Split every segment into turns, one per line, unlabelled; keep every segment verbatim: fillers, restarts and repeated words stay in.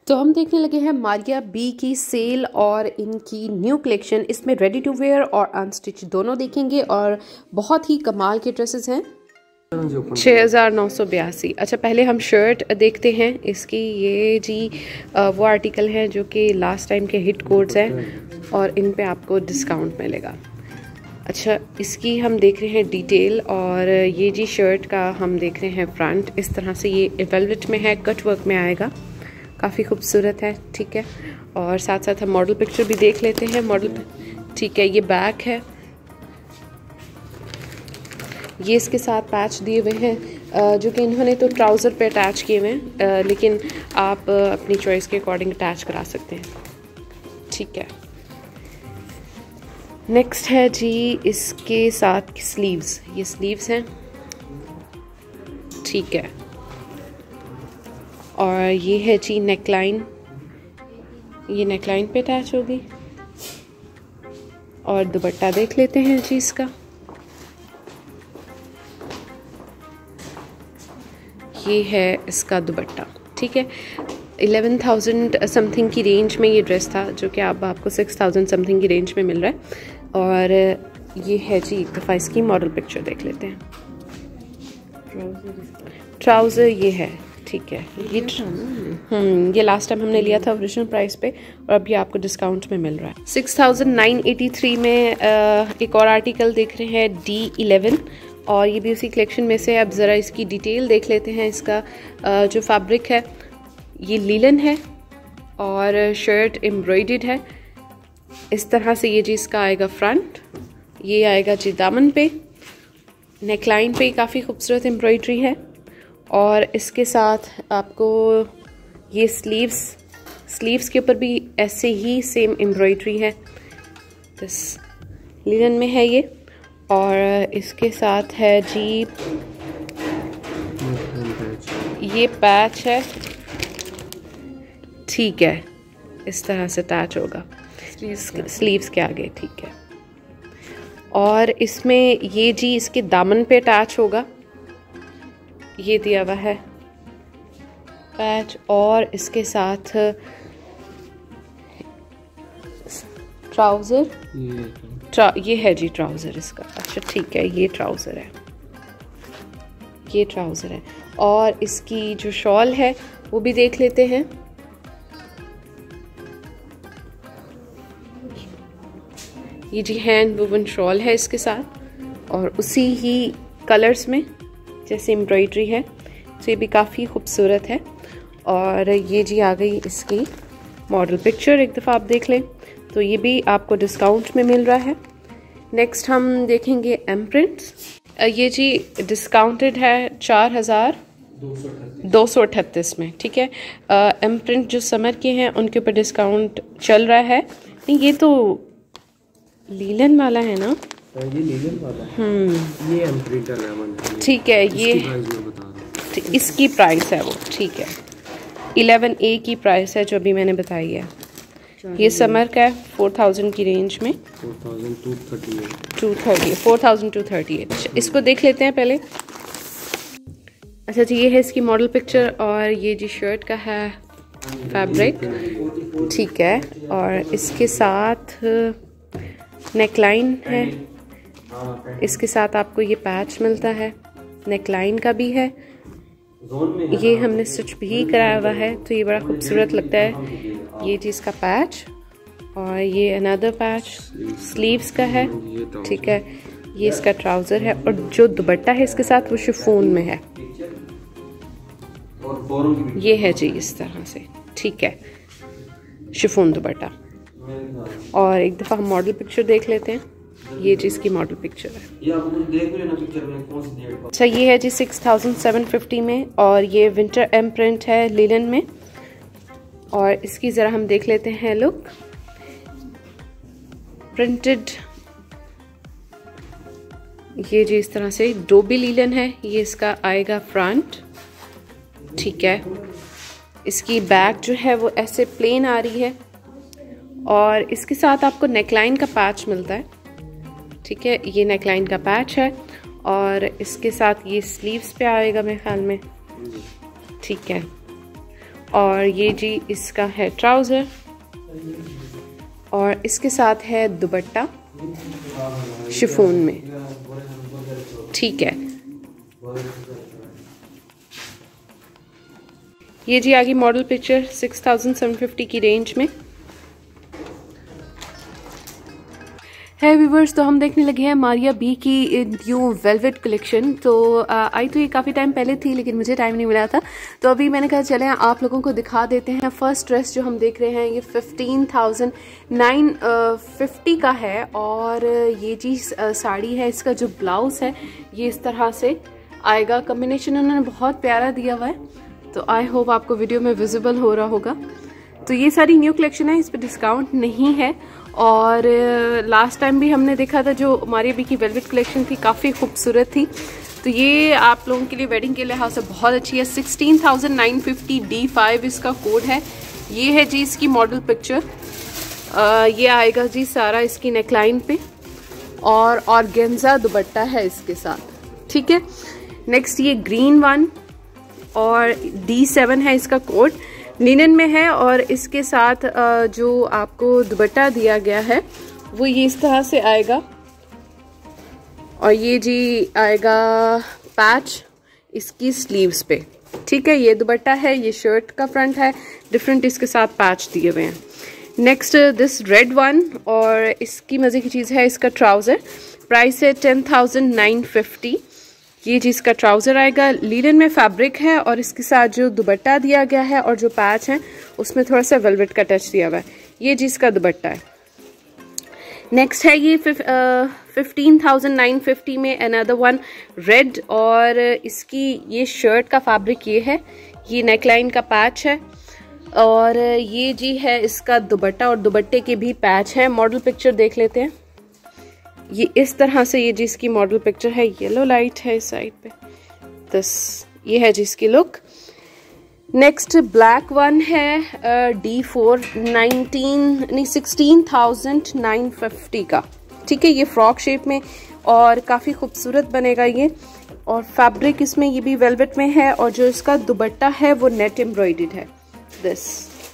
तो हम देखने लगे हैं मारिया बी की सेल और इनकी न्यू कलेक्शन। इसमें रेडी टू वेयर और अनस्टिच दोनों देखेंगे और बहुत ही कमाल के ड्रेसेस हैं। छः हज़ार नौ सौ बयासी। अच्छा, पहले हम शर्ट देखते हैं इसकी। ये जी वो आर्टिकल हैं जो कि लास्ट टाइम के हिट कोड्स हैं और इन पे आपको डिस्काउंट मिलेगा। अच्छा, इसकी हम देख रहे हैं डिटेल। और ये जी शर्ट का हम देख रहे हैं फ्रंट। इस तरह से ये वेलवेट में है, कट वर्क में आएगा, काफ़ी खूबसूरत है। ठीक है, और साथ साथ हम मॉडल पिक्चर भी देख लेते हैं। मॉडल, ठीक है, ये बैक है, ये इसके साथ पैच दिए हुए हैं जो कि इन्होंने तो ट्राउज़र पे अटैच किए हुए हैं, लेकिन आप अपनी चॉइस के अकॉर्डिंग अटैच करा सकते हैं। ठीक है, नेक्स्ट है जी इसके साथ स्लीव्स। ये स्लीव्स हैं, ठीक है। और ये है जी नेकलाइन, ये नेकलाइन पे अटैच होगी। और दुपट्टा देख लेते हैं जी इसका। ये है इसका दुपट्टा। ठीक है, इलेवन थाउजेंड समथिंग की रेंज में ये ड्रेस था, जो कि अब आपको सिक्स थाउजेंड समथिंग की रेंज में मिल रहा है। और ये है जी एक दफ़ा इसकी मॉडल पिक्चर देख लेते हैं। ट्राउज़र ये है, ठीक है। ये हम्म ये लास्ट टाइम हमने लिया था ओरिजिनल प्राइस पे और अब ये आपको डिस्काउंट में मिल रहा है। Six thousand nine eighty three में आ, एक और आर्टिकल देख रहे हैं डी इलेवन, और ये भी उसी कलेक्शन में से। अब ज़रा इसकी डिटेल देख लेते हैं। इसका आ, जो फैब्रिक है ये लीलन है और शर्ट एम्ब्रॉयडर्ड है। इस तरह से ये जी इसका आएगा फ्रंट, ये आएगा जी दामन पे, नेकलाइन पे काफ़ी खूबसूरत एम्ब्रॉयडरी है। और इसके साथ आपको ये स्लीव्स, स्लीव्स के ऊपर भी ऐसे ही सेम एम्ब्रॉयडरी है, बस लिनन में है ये। और इसके साथ है जी ये पैच है, ठीक है, इस तरह से अटैच होगा स्लीव्स के आगे। ठीक है, और इसमें ये जी इसके दामन पे अटैच होगा, ये दिया हुआ है पैच। और इसके साथ ट्राउज़र, ट्रा, ये है जी ट्राउज़र इसका। अच्छा, ठीक है, ये ट्राउज़र है, ये ट्राउज़र है। और इसकी जो शॉल है वो भी देख लेते हैं। ये जी हैंड वुवन शॉल है इसके साथ, और उसी ही कलर्स में जैसे एम्ब्रॉयडरी है, तो ये भी काफ़ी खूबसूरत है। और ये जी आ गई इसकी मॉडल पिक्चर, एक दफ़ा आप देख लें तो ये भी आपको डिस्काउंट में मिल रहा है। नेक्स्ट हम देखेंगे एम प्रिंट्स। ये जी डिस्काउंटेड है चार हज़ार दो सौ अठतीस में। ठीक है, एम प्रिंट जो समर के हैं उनके ऊपर डिस्काउंट चल रहा है। नहीं, ये तो लीलन वाला है ना,
ये लीलन वाला है।
हम्म
ये एम प्रिंट है,
ठीक है। ये इसकी प्राइस है वो, ठीक है, इलेवन ए की प्राइस है जो अभी मैंने बताई है। ये समर का है, फोर थाउजेंड की रेंज में,
four thousand two thirty eight,
two thirty four thousand two thirty eight. इसको देख लेते हैं पहले। अच्छा जी, ये है इसकी मॉडल पिक्चर और ये जी शर्ट का है फैब्रिक, ठीक है। और इसके साथ नेकलाइन है, इसके साथ आपको ये पैच मिलता है, नेकलाइन का भी है। ये हमने स्टिच भी कराया हुआ है, तो ये बड़ा खूबसूरत लगता है। ये जी इसका पैच, और ये अनदर पैच स्लीव्स का है, ठीक है। ये इसका ट्राउज़र है, और जो दुपट्टा है इसके साथ वो शिफॉन में है, ये है जी इस तरह से, ठीक है, शिफॉन दुपट्टा। और एक दफ़ा हम मॉडल पिक्चर देख लेते हैं। ये जी इसकी मॉडल पिक्चर है। ये आप देख लेना पिक्चर में कौन सी डेट। अच्छा, ये है जी सिक्स थाउजेंड सेवन फिफ्टी में, और ये विंटर एम प्रिंट है लिनन में। और इसकी ज़रा हम देख लेते हैं लुक। प्रिंटेड, ये जी इस तरह से डोबी लिनन है, ये इसका आएगा फ्रंट, ठीक है। इसकी बैक जो है वो ऐसे प्लेन आ रही है, और इसके साथ आपको नेकलाइन का पैच मिलता है, ठीक है। ये नेकलाइन का पैच है, और इसके साथ ये स्लीव्स पे आएगा मेरे ख्याल में, ठीक है। और ये जी इसका है ट्राउज़र और इसके साथ है दुपट्टा शिफॉन में। ठीक है, ये जी आगे model picture six thousand seven fifty की रेंज में है। व्यूवर्स, तो हम देखने लगे हैं मारिया बी की न्यू वेलवेट कलेक्शन। तो आई तो ये काफ़ी टाइम पहले थी लेकिन मुझे टाइम नहीं मिला था, तो अभी मैंने कहा चलें आप लोगों को दिखा देते हैं। फर्स्ट ड्रेस जो हम देख रहे हैं ये फिफ्टीन थाउजेंड नाइन फिफ्टी का है और ये जी साड़ी है, इसका जो ब्लाउज है ये इस तरह से आएगा। कॉम्बिनेशन उन्होंने बहुत प्यारा दिया हुआ है, तो आई होप आपको वीडियो में विजिबल हो रहा होगा। तो ये सारी न्यू कलेक्शन है, इस पर डिस्काउंट नहीं है। और लास्ट टाइम भी हमने देखा था जो मारिया बी की वेलवेट कलेक्शन थी, काफ़ी खूबसूरत थी। तो ये आप लोगों के लिए वेडिंग के लिहाज से बहुत अच्छी है। Sixteen thousand nine fifty D five इसका कोड है। ये है जी इसकी मॉडल पिक्चर। आ, ये आएगा जी सारा इसकी नेकलाइन पे और ऑर्गेन्जा दुपट्टा है इसके साथ। ठीक है, नेक्स्ट ये ग्रीन वन और डी सेवन है इसका कोड, लिनन में है और इसके साथ जो आपको दुपट्टा दिया गया है वो ये इस तरह से आएगा और ये जी आएगा पैच इसकी स्लीव्स पे। ठीक है, ये दुपट्टा है, ये शर्ट का फ्रंट है, डिफरेंट इसके साथ पैच दिए हुए हैं। नेक्स्ट दिस रेड वन और इसकी मजे की चीज़ है इसका ट्राउज़र। प्राइस है टेन थाउजेंड नाइन फिफ्टी। ये जी इसका ट्राउज़र आएगा, लीलन में फैब्रिक है और इसके साथ जो दुपट्टा दिया गया है और जो पैच है उसमें थोड़ा सा वेलवेट का टच दिया हुआ है। ये जी इसका दुपट्टा है। नेक्स्ट है ये फिफ्टीन थाउजेंड नाइन फिफ्टी में अनदर वन रेड और इसकी ये शर्ट का फैब्रिक ये है, ये नेकलाइन का पैच है और ये जी है इसका दुपट्टा और दुपट्टे के भी पैच है। मॉडल पिक्चर देख लेते हैं। ये इस तरह से ये जिसकी मॉडल पिक्चर है, येलो लाइट है इस साइड पे, दस ये है जिसकी लुक। नेक्स्ट ब्लैक वन है डी फोर नाइनटीन नहीं सिक्सटीन थाउजेंड नाइन फिफ्टी का। ठीक है, ये फ्रॉक शेप में और काफ़ी खूबसूरत बनेगा ये और फैब्रिक इसमें ये भी वेलवेट में है और जो इसका दुपट्टा है वो नेट एम्ब्रॉयडर्ड है दिस।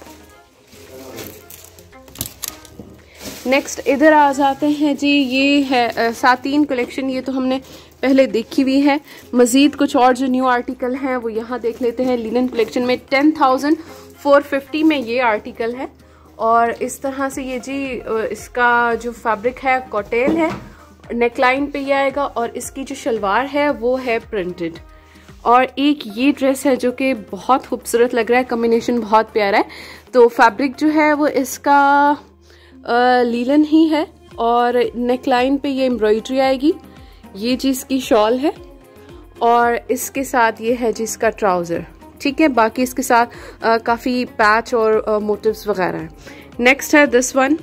नेक्स्ट इधर आ जाते हैं जी, ये है सातीन कलेक्शन। ये तो हमने पहले देखी हुई है, मजीद कुछ और जो न्यू आर्टिकल हैं वो यहाँ देख लेते हैं। लिनन कलेक्शन में टेन थाउजेंड फोर फिफ्टी में ये आर्टिकल है और इस तरह से ये जी इसका जो फैब्रिक है कॉटेल है, नेकलाइन पे ये आएगा और इसकी जो शलवार है वो है प्रिंटेड। और एक ये ड्रेस है जो कि बहुत खूबसूरत लग रहा है, कॉम्बिनेशन बहुत प्यारा है। तो फैब्रिक जो है वो इसका लीलन ही है और नेकलाइन पे ये एम्ब्रॉयडरी आएगी। ये चीज़ की शॉल है और इसके साथ ये है जिसका ट्राउज़र। ठीक है, बाकी इसके साथ आ, काफ़ी पैच और मोटिव्स वगैरह हैं। नेक्स्ट है दिस वन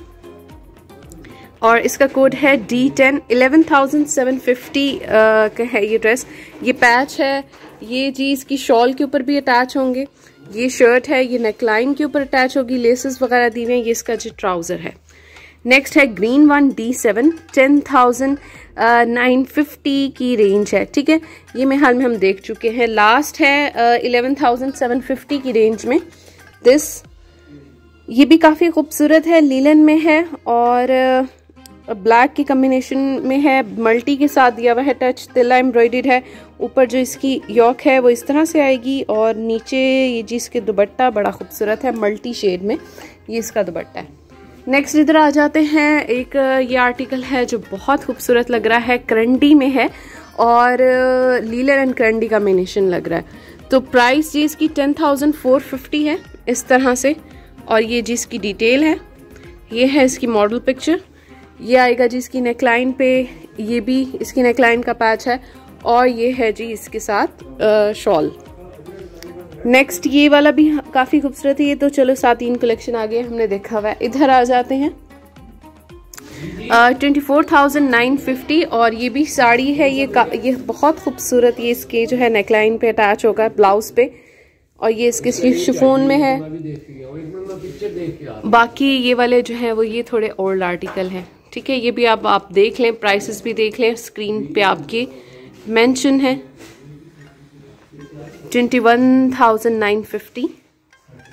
और इसका कोड है D ten. Eleven thousand seven fifty का है ये ड्रेस। ये पैच है, ये जी इसकी शॉल के ऊपर भी अटैच होंगे। ये शर्ट है, ये नेकलाइन के ऊपर अटैच होगी, लेसेस वगैरह दी हुई हैं। ये इसका जो ट्राउज़र है। नेक्स्ट है green one D seven, ten thousand nine fifty की रेंज है। ठीक है, ये में हाल में हम देख चुके हैं। लास्ट है इलेवन थाउजेंड सेवन फिफ्टी की रेंज में दिस। ये भी काफ़ी खूबसूरत है, लीलन में है और ब्लैक uh, की कम्बिनेशन में है, मल्टी के साथ दिया हुआ है टच, तिल्ला एम्ब्रॉयडर्ड है। ऊपर जो इसकी यॉक है वो इस तरह से आएगी और नीचे ये जी इसके दुपट्टा बड़ा खूबसूरत है, मल्टी शेड में ये इसका दुपट्टा है। नेक्स्ट इधर आ जाते हैं, एक ये आर्टिकल है जो बहुत खूबसूरत लग रहा है, करंडी में है और लीलन एंड करंडी कॉम्बिनेशन लग रहा है। तो प्राइस जी इसकी टेन थाउजेंड फोर फिफ्टी है इस तरह से और ये जी इसकी डिटेल है। ये है इसकी मॉडल पिक्चर। ये आएगा जी इसकी नेकलाइन पे, ये भी इसकी नेकलाइन का पैच है और ये है जी इसके साथ शॉल। नेक्स्ट ये वाला भी काफ़ी खूबसूरत है। ये तो चलो सातीन कलेक्शन आ गया, हमने देखा हुआ है। इधर आ जाते हैं twenty four thousand nine fifty और ये भी साड़ी है। ये ये बहुत खूबसूरत, ये इसके जो है नेकलाइन पे अटैच होगा ब्लाउज पे और ये इसके शिफॉन में है। बाकी ये वाले जो है वो ये थोड़े ओल्ड आर्टिकल हैं। ठीक है, ये भी आप आप देख लें, प्राइसेस भी देख लें, स्क्रीन पे आपके मेंशन है। Twenty one thousand nine fifty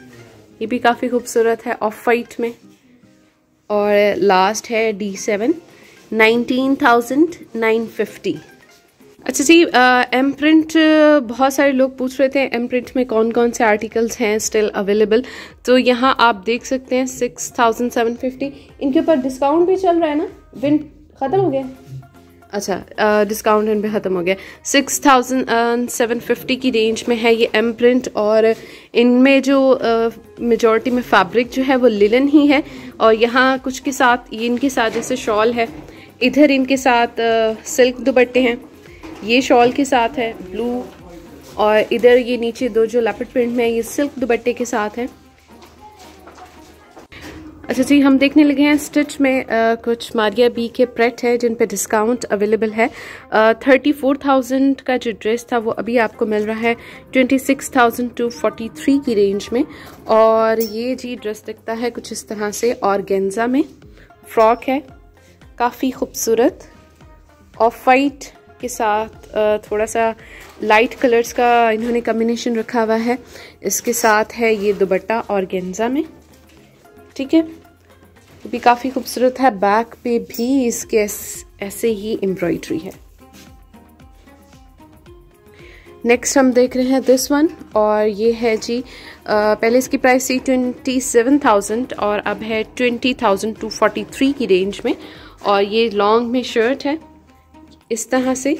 ये भी काफ़ी खूबसूरत है, ऑफ वाइट में। और लास्ट है D seven, nineteen thousand nine fifty. अच्छा जी, एम प्रिंट, बहुत सारे लोग पूछ रहे थे एम प्रिंट में कौन कौन से आर्टिकल्स हैं स्टिल अवेलेबल। तो यहाँ आप देख सकते हैं सिक्स थाउजेंड सेवन फिफ्टी। इनके ऊपर डिस्काउंट भी चल रहा है ना, विन ख़त्म हो गया? अच्छा, डिस्काउंट इन पे ख़त्म हो गया। सिक्स थाउजेंड सेवन फिफ्टी की रेंज में है ये एम प्रिंट। और इनमें जो मेजॉरिटी uh, में फैब्रिक जो है वो लिलन ही है। और यहाँ कुछ के साथ, ये इनके साथ जैसे शॉल है, इधर इनके साथ सिल्क uh, दुपट्टे हैं, ये शॉल के साथ है ब्लू, और इधर ये नीचे दो जो लेपर्ड प्रिंट में है ये सिल्क दुपट्टे के साथ है। अच्छा जी, हम देखने लगे हैं स्टिच में आ, कुछ मारिया बी के प्रेट है जिन पे डिस्काउंट अवेलेबल है। थर्टी फोर थाउजेंड का जो ड्रेस था वो अभी आपको मिल रहा है twenty six thousand two forty three की रेंज में। और ये जी ड्रेस दिखता है कुछ इस तरह से, ऑर्गेन्जा में फ्रॉक है, काफ़ी खूबसूरत, ऑफ वाइट के साथ आ, थोड़ा सा लाइट कलर्स का इन्होंने कॉम्बिनेशन रखा हुआ है। इसके साथ है ये दुपट्टा ऑर्गेन्जा में, ठीक है, ये भी काफ़ी खूबसूरत है। बैक पे भी इसके ऐसे ही एम्ब्रॉयडरी है। नेक्स्ट हम देख रहे हैं दिस वन, और ये है जी आ, पहले इसकी प्राइस थी ट्वेंटी सेवन थाउजेंड और अब है twenty thousand two forty three की रेंज में। और ये लॉन्ग में शर्ट है इस तरह से।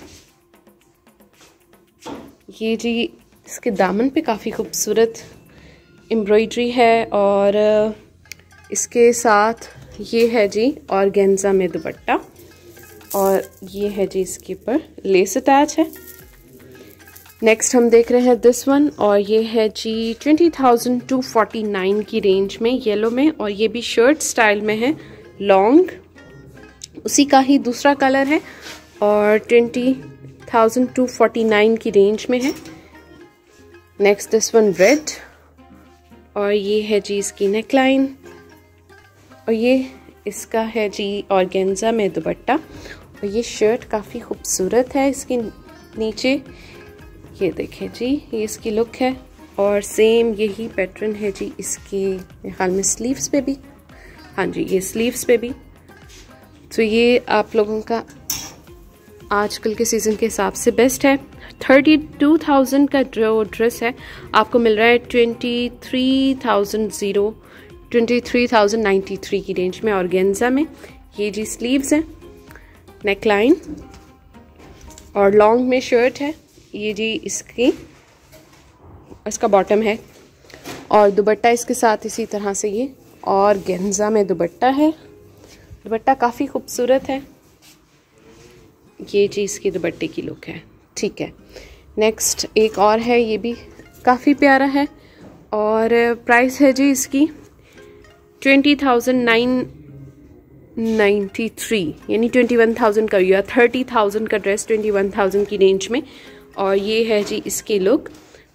ये जी इसके दामन पे काफ़ी खूबसूरत एम्ब्रॉयडरी है, और इसके साथ ये है जी ऑर्गेन्जा में दुपट्टा, और ये है जी इसके ऊपर लेस अटैच है। नेक्स्ट हम देख रहे हैं दिस वन, और ये है जी twenty thousand two forty nine की रेंज में, येलो में, और ये भी शर्ट स्टाइल में है, लॉन्ग, उसी का ही दूसरा कलर है, और twenty thousand two forty nine की रेंज में है। नेक्स्ट दिस वन रेड, और ये है जी इसकी नेकलाइन, और ये इसका है जी ऑर्गेन्जा में दुपट्टा, और ये शर्ट काफ़ी खूबसूरत है। इसके नीचे ये देखें जी, ये इसकी लुक है, और सेम यही पैटर्न है जी इसके मेरे ख्याल में स्लीव्स पे भी, हाँ जी ये स्लीव्स पे भी। तो ये आप लोगों का आजकल के सीज़न के हिसाब से बेस्ट है। थर्टी टू थाउजेंड का जो ड्रेस है आपको मिल रहा है twenty three thousand zero twenty three thousand ninety three की रेंज में, ऑर्गेन्जा में। ये जी स्लीव्स हैं, नेकलाइन, और लॉन्ग में शर्ट है, ये जी इसकी इसका बॉटम है, और दुपट्टा इसके साथ इसी तरह से ये ऑर्गेन्जा में दुपट्टा है। दुपट्टा काफ़ी खूबसूरत है, ये जी इसकी दुपट्टे की लुक है, ठीक है। नेक्स्ट एक और है, ये भी काफ़ी प्यारा है, और प्राइस है जी इसकी twenty thousand nine ninety three, यानी ट्वेंटी वन थाउजेंड का हुआ। थर्टी थाउजेंड का ड्रेस ट्वेंटी वन थाउजेंड की रेंज में, और ये है जी इसकी लुक।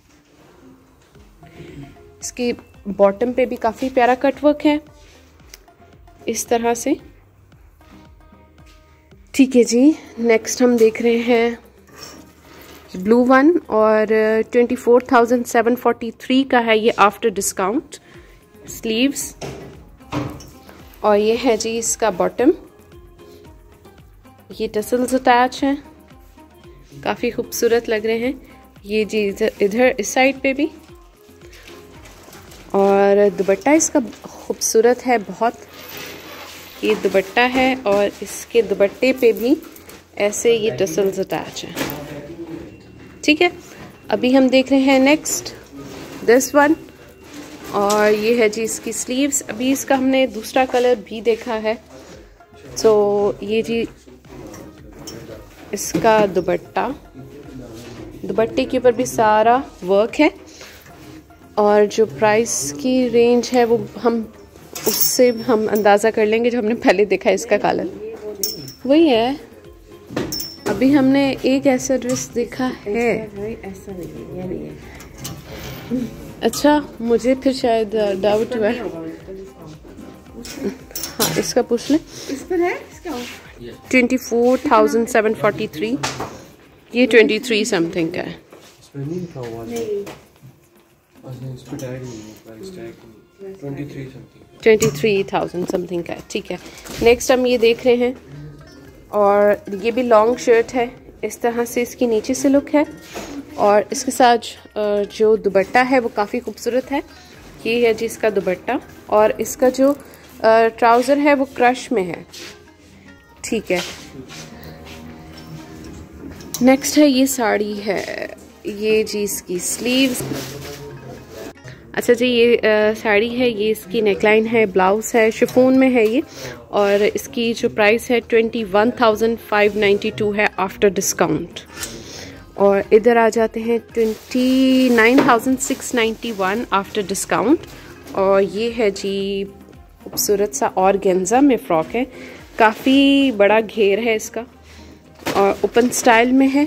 इसके बॉटम पे भी काफ़ी प्यारा कटवर्क है इस तरह से, ठीक है जी। नेक्स्ट हम देख रहे हैं ब्लू वन, और twenty four thousand seven forty three का है ये आफ्टर डिस्काउंट। स्लीव्स, और ये है जी इसका बॉटम, ये टसल्स अटैच हैं, काफ़ी खूबसूरत लग रहे हैं। ये जी इधर इस साइड पे भी, और दुपट्टा इसका खूबसूरत है बहुत, ये दुपट्टा है, और इसके दुपट्टे पे भी ऐसे ये टसल्स अटैच हैं, ठीक है। अभी हम देख रहे हैं नेक्स्ट दिस वन, और ये है जी इसकी स्लीव्स। अभी इसका हमने दूसरा कलर भी देखा है, तो ये जी इसका दुपट्टा, दुपट्टे के ऊपर भी सारा वर्क है, और जो प्राइस की रेंज है वो हम उससे हम अंदाज़ा कर लेंगे जो हमने पहले देखा है। इसका कलर वही है। अभी हमने एक ऐसा ड्रेस देखा है,
ऐसा नहीं है, नहीं है।
अच्छा मुझे फिर शायद डाउट हुआ। हाँ इसका पूछ लें,
इस पर है इसका
twenty four thousand seven forty three, ये ट्वेंटी थ्री समथिंग का है।
इसमें नहीं लिखा हुआ है।
नहीं,
अच्छा इस पे टैग नहीं है, प्राइस टैग नहीं। Twenty three something
twenty three thousand something का है, ठीक है। नेक्स्ट हम ये देख रहे हैं, और ये भी लॉन्ग शर्ट है। इस तरह से इसकी नीचे से लुक है, और इसके साथ जो दुपट्टा है वो काफ़ी खूबसूरत है। ये है जी इसका दुपट्टा, और इसका जो ट्राउज़र है वो क्रश में है, ठीक है। नेक्स्ट है ये साड़ी है, ये जी इसकी स्लीव्स। अच्छा जी, ये आ, साड़ी है, ये इसकी नेकलाइन है, ब्लाउज है, शिफॉन में है ये, और इसकी जो प्राइस है twenty one thousand five ninety two है आफ्टर डिस्काउंट। और इधर आ जाते हैं twenty nine thousand six ninety one after discount. और ये है जी खूबसूरत सा ऑर्गेन्जा में फ़्रॉक है, काफ़ी बड़ा घेर है इसका, और ओपन स्टाइल में है,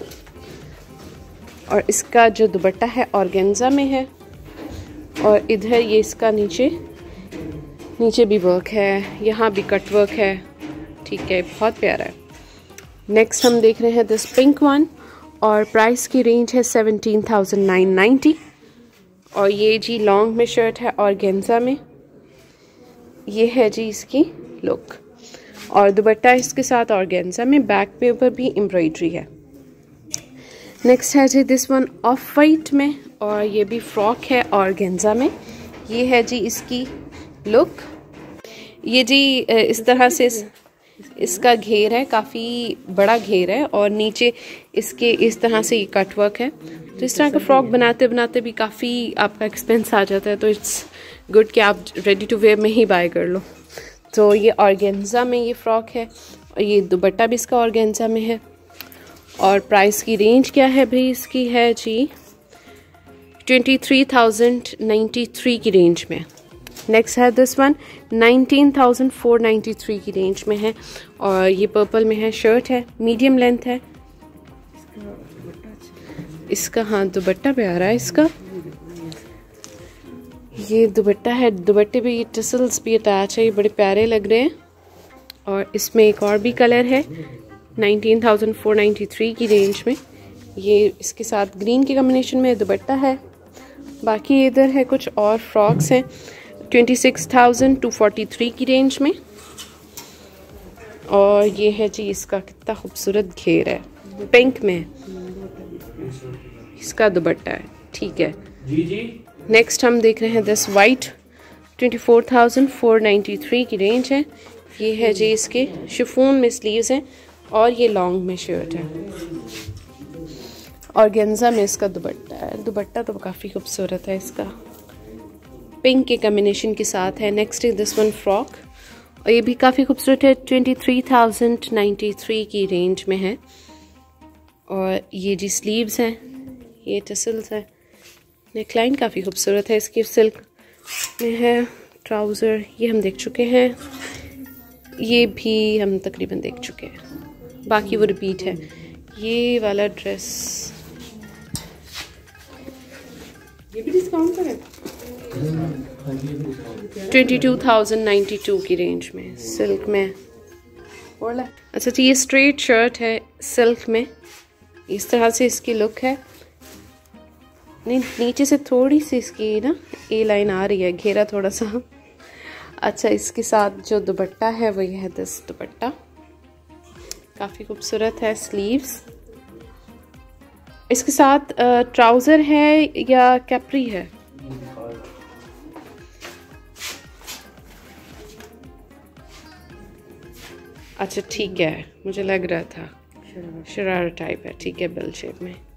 और इसका जो दुपट्टा है ऑर्गेन्जा में है, और इधर ये इसका नीचे नीचे भी वर्क है, यहाँ भी कट वर्क है, ठीक है, बहुत प्यारा है। नेक्स्ट हम देख रहे हैं दिस पिंक वन, और प्राइस की रेंज है सेवनटीन थाउजेंड नाइन नाइन्टी। और ये जी लॉन्ग में शर्ट है ऑर्गेन्जा में, ये है जी इसकी लुक, और दुपट्टा इसके साथ ऑर्गेन्जा में, बैक पे ऊपर भी एम्ब्रॉयडरी है। नेक्स्ट है जी दिस वन ऑफ वाइट में, और ये भी फ्रॉक है ऑर्गेन्जा में। ये है जी इसकी लुक, ये जी इस तरह से इस, इसका घेर है, काफ़ी बड़ा घेर है, और नीचे इसके इस तरह से ये कट वर्क है। तो इस तरह का फ्रॉक बनाते बनाते भी काफ़ी आपका एक्सपेंस आ जाता है, तो इट्स गुड कि आप रेडी टू वेयर में ही बाय कर लो। तो ये ऑर्गेन्जा में ये फ़्रॉक है, और ये दुपट्टा भी इसका ऑर्गेन्जा में है। और प्राइस की रेंज क्या है भाई इसकी है जी twenty three thousand ninety three की रेंज में। नेक्स्ट है this one nineteen thousand four ninety three की रेंज में है, और ये पर्पल में है, शर्ट है, मीडियम लेंथ है इसका। हाँ, दुपट्टा भी आ रहा है इसका, ये दुपट्टा है, दुपट्टे भी टसल्स भी अटैच है, ये बड़े प्यारे लग रहे हैं। और इसमें एक और भी कलर है nineteen thousand four ninety three की रेंज में, ये इसके साथ ग्रीन के कॉम्बिनेशन में दुपट्टा है। बाकी इधर है कुछ और फ्रॉक्स हैं twenty six thousand two forty three की रेंज में, और ये है जी इसका कितना खूबसूरत घेर है, पिंक में इसका दुपट्टा है, ठीक है
जी जी।
नेक्स्ट हम देख रहे हैं this white twenty four thousand four ninety three की रेंज है। ये है जी इसके शिफॉन में स्लीव्स हैं, और ये लॉन्ग में शर्ट है, ऑर्गेन्जा में इसका दुपट्टा है। दुपट्टा तो काफ़ी खूबसूरत है इसका, पिंक के कॉम्बिनेशन के साथ है। Next is this one frock, और ये भी काफ़ी खूबसूरत है, twenty three thousand ninety three की रेंज में है। और ये जी स्लीव्स हैं, ये टसल्स हैं, नेकलाइन काफ़ी खूबसूरत है इसकी, सिल्क में है। ट्राउज़र ये हम देख चुके हैं, ये भी हम तकरीबन देख चुके हैं, बाकी वो रिपीट है। ये वाला ड्रेस ये भी डिस्काउंट पर है, twenty two thousand ninety two की रेंज में, सिल्क में। और अच्छा जी, ये स्ट्रेट शर्ट है सिल्क में, इस तरह से इसकी लुक है। नहीं, नीचे से थोड़ी सी इसकी ना ए लाइन आ रही है, घेरा थोड़ा सा। अच्छा, इसके साथ जो दुपट्टा है वो ये है दिस दुपट्टा, काफ़ी खूबसूरत है, स्लीव्स। इसके साथ ट्राउज़र है या कैप्री है? अच्छा ठीक है, मुझे लग रहा था शरारा टाइप है, ठीक है, बेल शेप में।